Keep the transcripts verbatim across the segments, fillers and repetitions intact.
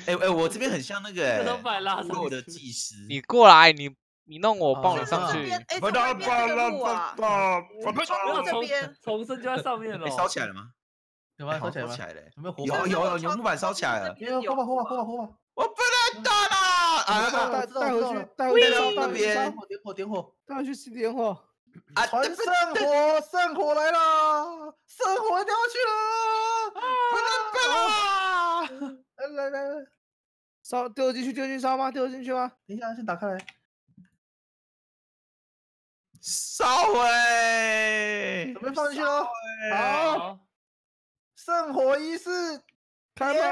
哎哎，我这边很像那个哎， 都把你拉部落的技师。 你过来，你你弄我，帮我上去。 哎，怎么变这个路啊？ 重重生就在上面了。 烧起来了吗？ 有吗？烧起来烧起来了。 有没有火？ 有有有，有木板烧起来了。 有火把火把火把火把。 我不能打了！啊， 带带回去，带回去那边。 点火点火， 带回去熄点火。 啊！传圣火，圣火来了，圣火掉下去了，不能打！来来来来， 烧丢进去，丢进去烧吗？丢进去吗？ 等一下，先打开来。 烧毁， 准备放进去喽。好，圣火仪式开门，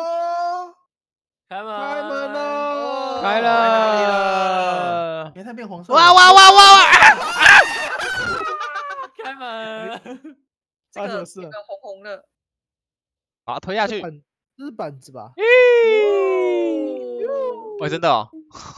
开门， 开门喽！ 开了， 煤炭变红色。 哇哇哇哇哇！ 开门， 发生什么事？ 红红的， 好，推下去。 这是板子吧？ 喂，真的哦。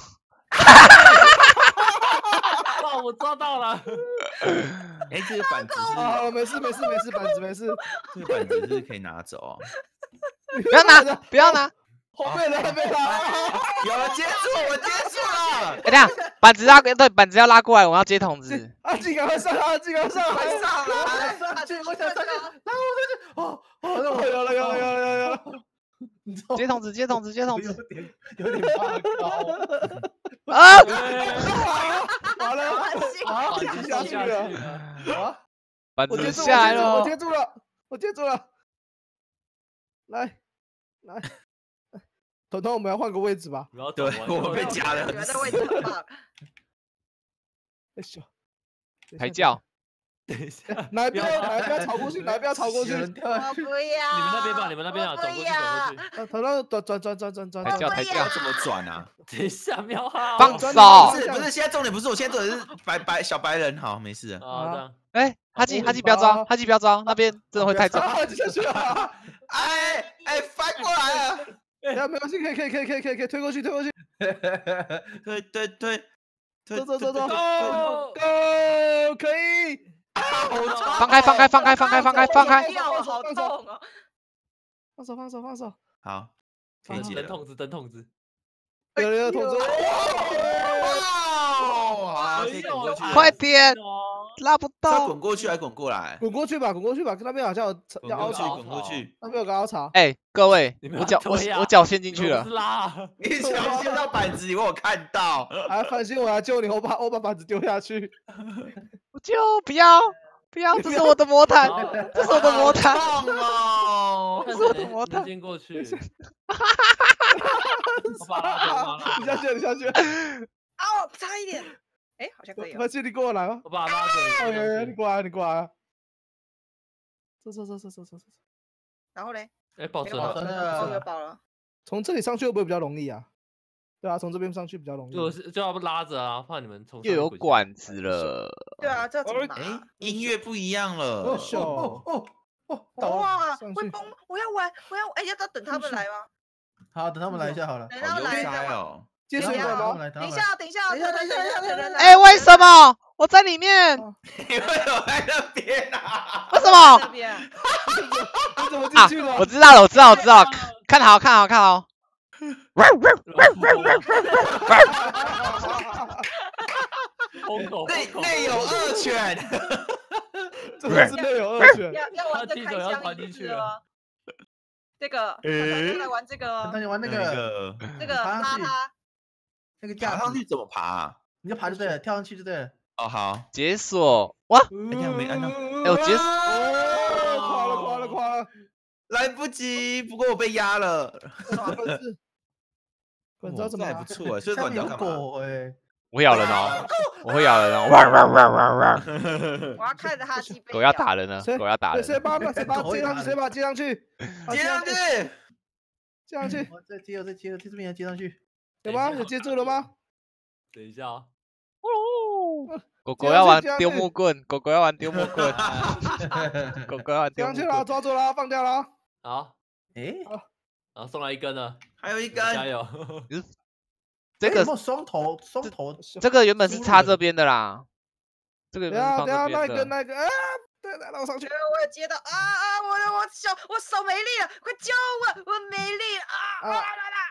哇，我抓到了！ 哎，这个板子是…… 啊，没事没事没事，板子没事。 这个板子是可以拿走。 不要拿，不要拿。 后面的还没拿。 有了，接住，我接住了。 哎，等下，板子拉对，板子要拉过来，我要接筒子。 阿静赶快上，阿静赶快上， 快上来， 上去，我想上去，来我上去。哦哦， 有了有了有了有了有了。 接筒子，接筒子，接筒子。 有点有点怕高。 啊！ 完了， 好， 下去了。啊！ 板子下来了， 我接住了，我接住了。来来，彤彤，我们要换个位置吧？ 对，我们被夹了。 你们的位置很棒。 哎呦， 抬轿。 等一下， 来不要来不要吵过去，来不要吵过去。 我不要。 你们那边吧，你们那边啊，走过去，走过去。 彤彤，转转转转转转。 抬轿，抬轿， 怎么转啊？ 等一下，喵号。 放手。 不是不是，现在重点不是我，现在重点是白白小白人，好，没事。 啊，这样。 哎，哈基哈基不要抓，哈基不要抓，那边真的会太重。 下去了。 哎哎，翻过来了。 哎呀，没关系，可以可以可以可以可以可以推过去，推过去。 推推推， 走走走走 ，Go Go， 可以。 放开放开放开放开放开放开。 好痛哦！ 放手放手放手。 好，可以接了。 等筒子，等筒子。 有人有筒子。 哇！可以滚过去。 快点，拉不到。 滚过去还滚过来？ 滚过去吧，滚过去吧，那边好像有要凹槽。 滚过去。 那边有个凹槽。 哎，各位，我脚我我脚陷进去了。 你脚陷到板子里，我有看到。 哎，放心，我来救你，我把我把板子丢下去。 我救，不要不要，这是我的魔毯，这是我的魔毯。 哦， 这是我的魔毯。 先过去。 你下去，你下去。 哦，差一点。哎，好像可以。 快去，你过来吧。 我把它拉走。 OK，你过来，你过来。走走走走走走走。 然后嘞？ 哎，保存了， 哦，有保了。 从这里上去会不会比较容易啊？对啊，从这边上去比较容易。 就是就要拉着啊，怕你们从又有管子了。 对啊，这怎么拿？ 哎，音乐不一样了。 哦哦哦哦！哇，会崩！我要玩，我要哎，要等他们来吗？ 好，等他们来一下好了。 等他们来哦。 接水管吗？ 等一下，等一下，等一下，等一下，等一下。 哎，为什么我在里面？ 你为什么在那边啊？ 为什么？ 你怎么进去了？ 我知道了，我知道，我知道，看好，看好，看好。 内内有恶犬， 真的是内有恶犬。 要要玩这开箱仪式了。这个，来玩这个。 那你玩那个， 这个拉它， 那个爬上去怎么爬？ 你就爬就对了，跳上去就对了。 哦，好， 解锁哇！ 哎呀，没按到。 哎，我解锁。 垮了，垮了，垮了。 来不及，不过我被压了。 管子怎么还不错哎，所以管子干嘛？ 哎， 我会咬人哦，我会咬人哦！汪汪汪汪汪！ 我要看着哈基被狗要打人了，狗要打人。 谁把谁把接上去？谁把接上去？ 接上去， 接上去。 再接了，再接了，这边接上去。 有吗？有接住了吗？ 等一下啊！ 哦，狗狗要玩丢木棍，狗狗要玩丢木棍，狗狗要玩丢木棍。 接上去了，抓住了，放掉了。 好， 哎， 然后送来一根了， 还有一根， 加油！ 这个双头，双头， 这个原本是插这边的啦，这个等下等下那个个那个啊，对，来我上去， 我有接到啊啊，我我手我手没力了，快救我，我没力了啊啊啊啊！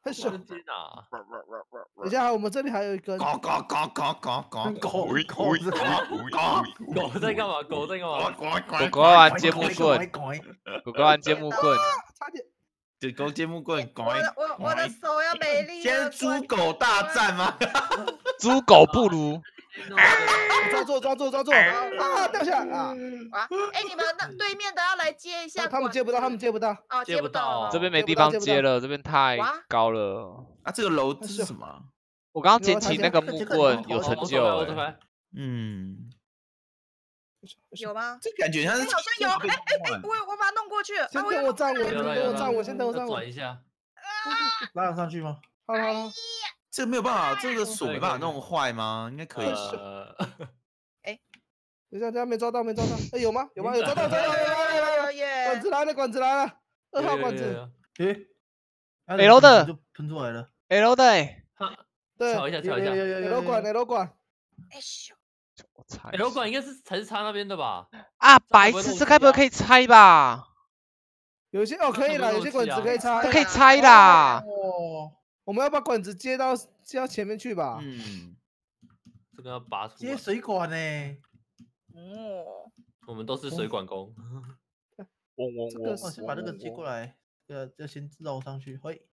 很小。 接哪？ 等一下，我们这里还有一根。 搞搞搞搞搞搞狗狗是狗在干嘛？狗在干嘛？ 狗狗要玩接木棍，狗狗玩接木棍。 差点。 这狗接木棍， 我的我我的手要没力了。 现在猪狗大战吗？ 猪狗不如。 抓住抓住抓住！啊，掉下来啊！ 啊！哎，你们那对面的要来接一下。 他们接不到，他们接不到。 哦，接不到。 这边没地方接了，这边太高了。 啊，这个楼这是什么？ 我刚刚捡起那个木棍，有成就。 嗯。 有吗？ 这感觉像是好像有。哎哎哎，我我把它弄过去。 先等我站稳，先等我站稳，先等我站稳。 转一下。 拉得上去吗？ 好好好。 这个没有办法，这个锁没办法弄坏吗？应该可以。 哎， 等一下，等下没抓到，没抓到。哎，有吗？有吗？有抓到，抓到！管子来了，管子来了，二号管子。 诶 ，L 的就喷出来了 ，L 的哎。 对， 调一下，调一下。 L 管，L 管。 哎咻！ 我猜。 L 管应该是才是插那边的吧？ 啊，白痴，这该不会可以拆吧？ 有些哦可以啦，有些管子可以拆， 这可以拆啦。 哦。 我们要把管子接到接到前面去吧。 嗯， 这个要拔出。 接水管呢？ 哦， 我们都是水管工。 嗡嗡嗡。 我先把这个接过来，要要先绕上去。嘿，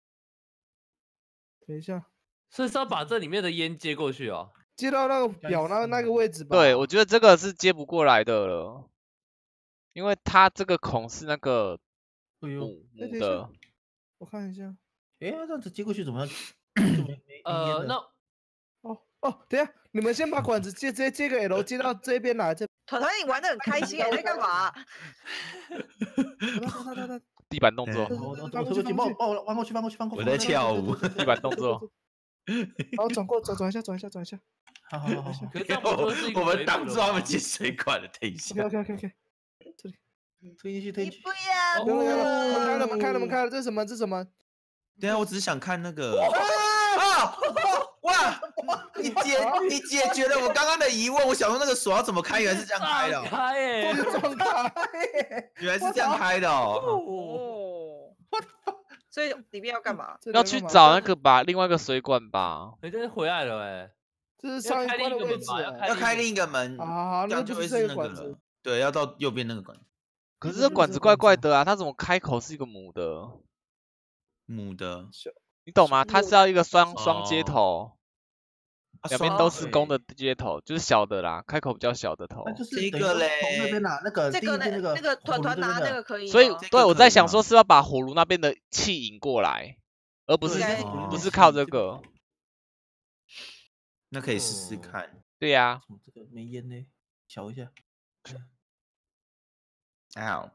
等一下， 所以是要把这里面的烟接过去哦。 接到那个表那那个位置吧。 对，我觉得这个是接不过来的了，因为它这个孔是那个母母的。 我看一下。 哎，这样子接过去怎么样？ 呃，那哦哦，等下，你们先把管子接直接接个 L 接到这边来。这团团你玩的很开心，你在干嘛？ 地板动作。 我我推过去，帮我帮我翻过去，翻过去，翻过去。 我在跳舞。 地板动作。 然后转过，转转一下，转一下，转一下。 好好好。 可是这样不是我们挡住他们接水管了，等一下。 OK OK OK， 这里推进去，推进去。 不要！ 有了有了，门开了门开了门开了，这是什么？这是什么？ 对啊，我只是想看那个。啊！哇！你解你解决了我刚刚的疑问，我想说那个锁要怎么开，原来是这样开的。 开耶！ 撞开！ 原来是这样开的哦。 哦。所以里面要干嘛？ 要去找那个吧，另外一个水管吧。 人家回来了哎。 这是上一关的位置， 要开另一个门。 啊，那就会是那个了。对，要到右边那个管。 可是这管子怪怪的啊，它怎么开口是一个母的？ 母的。 你懂吗？它是要一个双双接头，两边都是公的接头，就是小的啦，开口比较小的头。 这个嘞， 那边拿那个这个那个那个团团拿那个可以。 所以对我在想说是要把火炉那边的气引过来，而不是不是靠这个。 那可以试试看。 对呀。 这个没烟呢，瞧一下。 啊！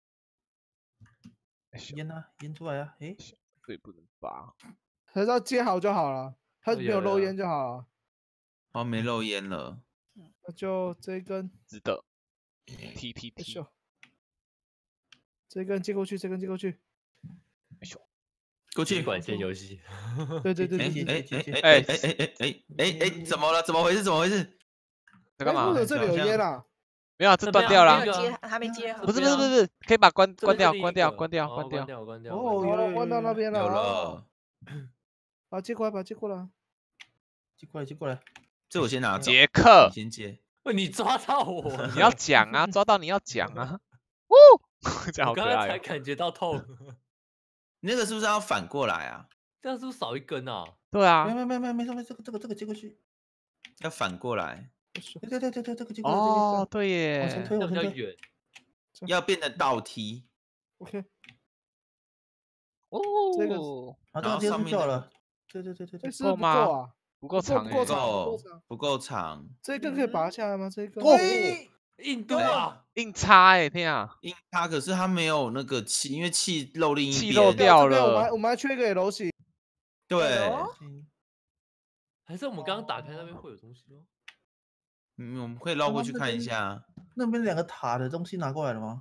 烟啊，烟出来啊！哎， 所以不能拔。 还是要接好就好了，它没有漏烟就好了。 哦，没漏烟了。 那就这一根。 值得。T T T。 这根接过去，这根接过去。 过去。 管线游戏。 对对对对。 哎哎哎哎哎哎哎哎哎！怎么了？怎么回事？怎么回事？ 在干嘛？ 这里有烟啊。 没有，这断掉了。 还没接。 不是不是不是，可以把关关掉，关掉，关掉，关掉， 关掉。 哦，有了，关到那边了。 有了。 好，接过来，把接过来。 接过来，接过来。 这我先拿。 杰克， 你先接。 你抓到我， 你要讲啊，抓到你要讲啊。哦，这样好可爱。 我刚刚才感觉到痛。 那个是不是要反过来啊？ 这样是不是少一根啊？ 对啊。 没没没没没事没事，这个这个这个接过去。 要反过来。 对对对对对，这个接过来。 哦，对耶。 往前推，往前推。 远。 要变成倒梯。 OK。 哦， 这个， 然后上面掉了。对对对对对。 够吗？ 不够长， 不够长，不够长。 这根可以拔下来吗？这根。 哦， 硬度啊， 硬插哎，天啊！ 硬插，可是它没有那个气，因为气漏另一边。 气漏掉了。 我们我们还缺一个 L 型。 对。 还是我们刚刚打开那边会有东西哦。 嗯，我们可以绕过去看一下。 那边两个塔的东西拿过来了吗？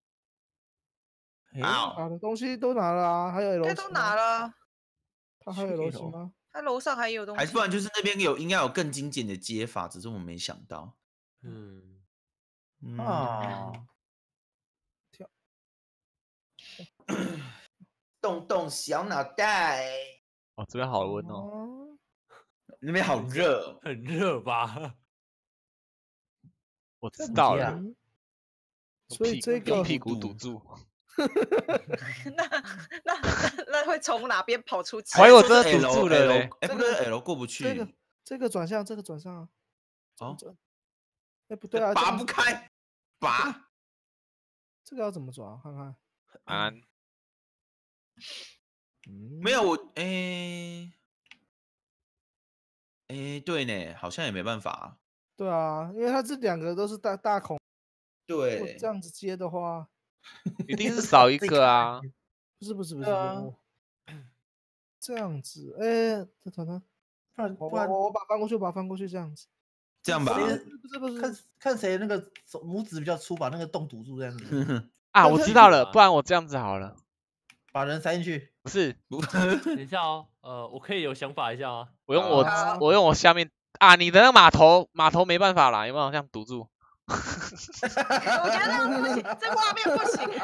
塔的东西都拿了啊，还有 L 型。 都拿了。 他还有 L 型吗？ 他楼上还有东西。 还是不然就是那边有应该有更精简的接法，只是我没想到。 嗯。 啊。 动动动小脑袋。 哦，这边好温哦。 那边好热， 很热吧？ 我知道了， 所以这个用屁股堵住。 那那那那会从哪边跑出去？ 怀疑我真的堵住了嘞！ 哎，不对 ，L 过不去。 这个这个转向，这个转向啊。 哦。 哎，不对啊， 拔不开，拔。 这个要怎么转？看看。 啊。 没有我，哎。哎，对呢，好像也没办法。 对啊，因为它这两个都是大大孔。 对。 这样子接的话， 一定是少一个啊。 不是不是不是，这样子，哎，这团团， 不然不然我把翻过去，把翻过去，这样子。 这样吧。 不是不是， 看看谁那个手拇指比较粗，把那个洞堵住，这样子。 啊，我知道了，不然我这样子好了， 把人塞进去。 不是， 等一下哦，呃，我可以有想法一下啊。 我用我我用我下面啊，你的那个码头码头没办法啦，有没有这样堵住？ 我觉得这画面不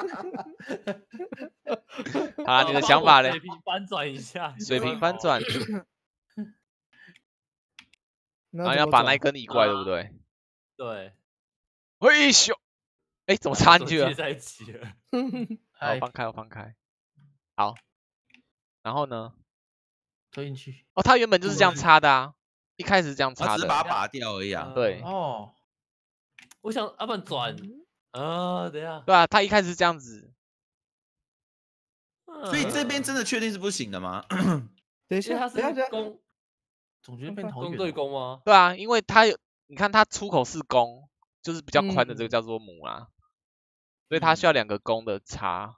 行。 好啦，你的想法嘞？ 水平翻转一下， 水平翻转。然后要把那一根移过来，对不对？ 对。 哎咻！哎，怎么插进去了？ 在一起了。 好，放开，我放开。好。然后呢？ 推进去。 哦，它原本就是这样插的啊，一开始这样插的。 只是把它拔掉而已啊。 对。 哦。 我想，要不然转。啊，等一下。 对啊，它一开始是这样子。 所以这边真的确定是不行的吗？ 等一下， 它是攻。 总觉得变头公对公吗？ 对啊，因为它有，你看它出口是弓，就是比较宽的这个叫做母啦，所以它需要两个弓的插。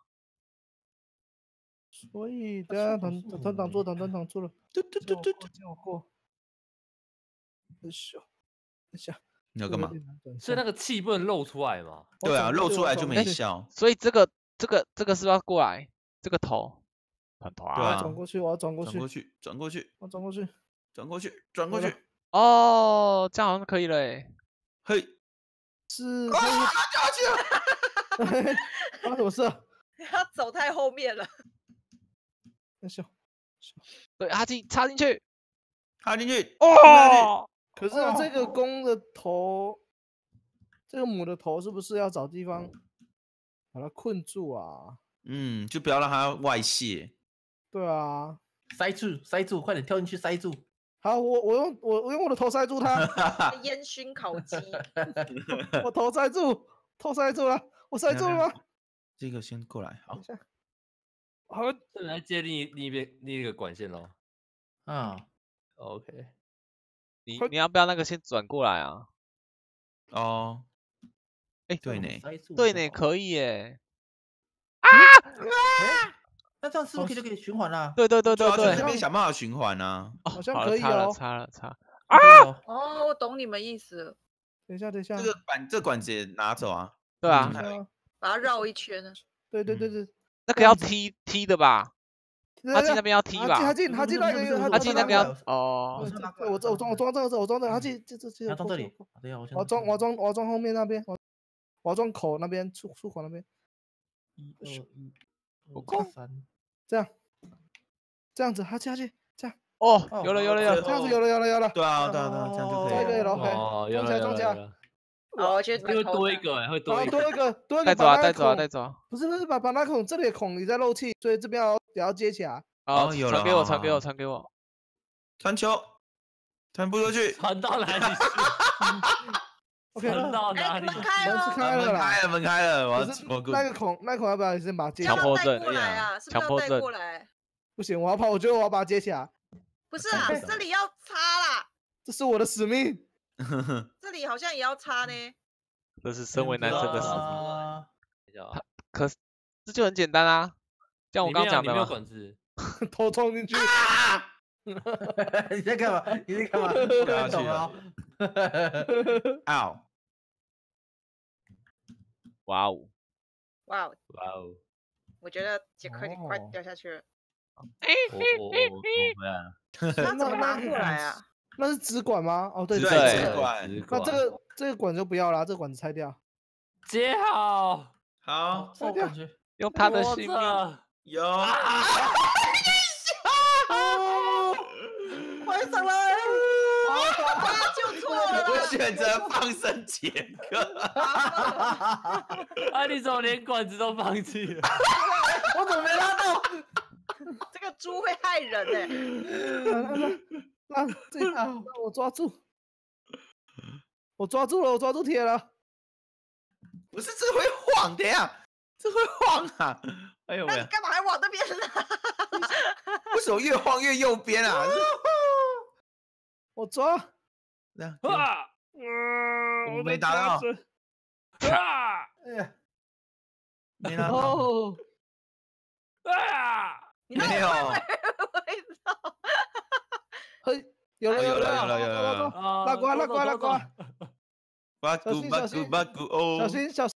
所以等下团团挡住，团团挡住了。对对对对对，让我过。哎咻，等下。 你要干嘛？ 所以那个气不能露出来嘛？ 对啊，露出来就没效。 所以这个这个这个是不是要过来？这个头，团团。 对啊， 转过去，我要转过去， 转过去，转过去， 我转过去。 转过去，转过去。 哦，这样好像可以了诶。 嘿， 是。 啊，掉下去了！发生什么事？ 他走太后面了。 那笑。 对，插进插进去， 插进去。 哦。 可是这个公的头，这个母的头是不是要找地方把它困住啊？ 嗯，就不要让它外泄。 对啊。 塞住，塞住，快点跳进去塞住。 好，我我用我我用我的头塞住它。 烟熏烤鸡。 我头塞住，头塞住了，我塞住了吗？ 这个先过来，好。 好， 这来接另另一边另一个管线咯。 啊 ，OK。 你你要不要那个先转过来啊？ 哦。哎，对呢， 对呢，可以耶。 啊！那这样是不是就可以循环啦？ 对对对对对， 这边想办法循环啊。 好像可以哦。 插了插了。 啊！ 哦，我懂你们意思。 等一下，等一下， 这个管这管子也拿走啊。 对啊， 把它绕一圈呢。 对对对对， 那个要踢踢的吧？他进那边要踢吧？ 他进他进那个， 他进那个要哦。 我我装我装这个，我装这个，他进这这这。 要装这里。等一下， 我装我装我装后面那边，我我装口那边出出口那边。 一二一， 二三。这样，这样子，他下去，这样。 哦，有了有了有了， 这样子有了有了有了。 对啊对啊对啊，这样就可以。 这个有了， 哦，有了有了有了。 哦，我觉得会多一个哎，会多一个。 多一个，多一个。 带走啊带走啊带走啊！ 不是不是，把把那孔这里的孔你在漏气，所以这边要也要接起来。 哦，有了，传给我传给我传给我。 传球，传不出去。 传到哪里去 ？OK， 传到哪里？ 门开了， 开了， 开了，门开了。我我那个孔，那个孔要不要先把它接？ 强迫症， 强迫症。 不行，我要跑，我觉得我要把它接起来。 不是啊，这里要插啦。 这是我的使命。 这里好像也要插呢。 这是身为男生的使命。可是这就很简单啊，像我刚讲的嘛。 管子。 头冲进去。 你在干嘛？你在干嘛？不要去了。 嗷！ 哇哦！ 哇哦！ 哇哦！ 我觉得杰克你快掉下去了。 我我我我回来了。 他怎么拿过来啊？ 那是直管吗？哦，对对，直管。 那这个这个管就不要了，这个管子拆掉。 接好。 好， 拆掉。 用他的性命。 有。 选择放生杰克。 啊，你怎么连管子都放弃了？ 我怎么没拉到？ 这个猪会害人哎、 欸！那这让我抓住，我抓住了，我抓住铁了。 不是，这会晃的呀，这会晃啊！哎呦喂！ 那你干嘛还往那边呢？ 为什么越晃越右边啊？ 我抓。 啊！ 我没打到。 啊！ 哎呀， 没拿到。 哦。 啊！ 没有。 嘿，有了有了有了有了有了！ 拉瓜拉瓜拉瓜！ 巴古巴古巴古哦！ 小心小心。